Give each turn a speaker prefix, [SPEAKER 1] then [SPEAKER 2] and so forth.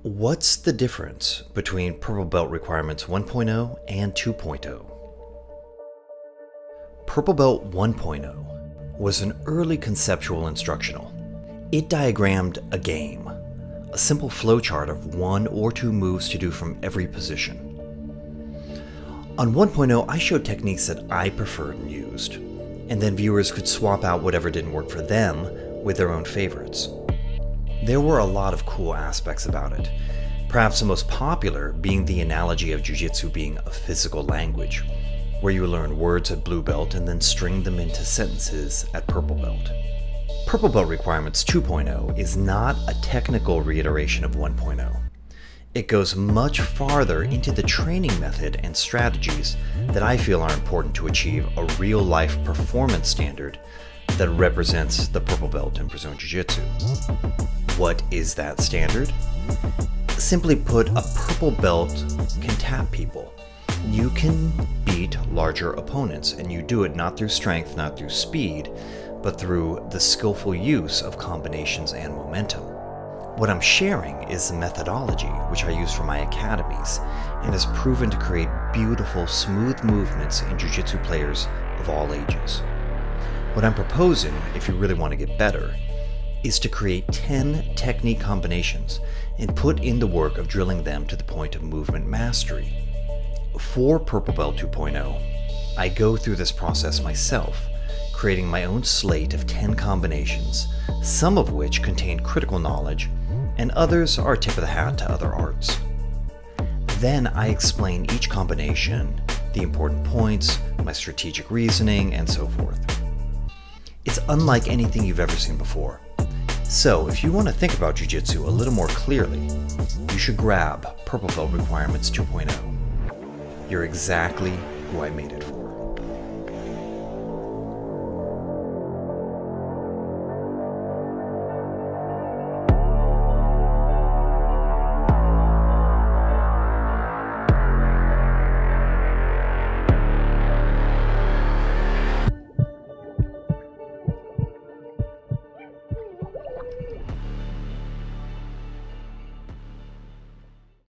[SPEAKER 1] What's the difference between Purple Belt Requirements 1.0 and 2.0? Purple Belt 1.0 was an early conceptual instructional. It diagrammed a game, a simple flowchart of 1 or 2 moves to do from every position. On 1.0, I showed techniques that I preferred and used, and then viewers could swap out whatever didn't work for them with their own favorites. There were a lot of cool aspects about it, perhaps the most popular being the analogy of Jiu Jitsu being a physical language, where you learn words at Blue Belt and then string them into sentences at Purple Belt. Purple Belt Requirements 2.0 is not a technical reiteration of 1.0. It goes much farther into the training method and strategies that I feel are important to achieve a real-life performance standard that represents the Purple Belt in Brazilian Jiu Jitsu. What is that standard? Simply put, a Purple Belt can tap people. You can beat larger opponents, and you do it not through strength, not through speed, but through the skillful use of combinations and momentum. What I'm sharing is the methodology which I use for my academies and has proven to create beautiful, smooth movements in Jiu Jitsu players of all ages. What I'm proposing, if you really want to get better, is to create 10 technique combinations and put in the work of drilling them to the point of movement mastery. For Purple Belt 2.0, I go through this process myself, creating my own slate of 10 combinations, some of which contain critical knowledge, and others are tip of the hat to other arts. Then I explain each combination, the important points, my strategic reasoning, and so forth. It's unlike anything you've ever seen before. So if you want to think about Jiu Jitsu a little more clearly, you should grab Purple Belt Requirements 2.0. You're exactly who I made it for.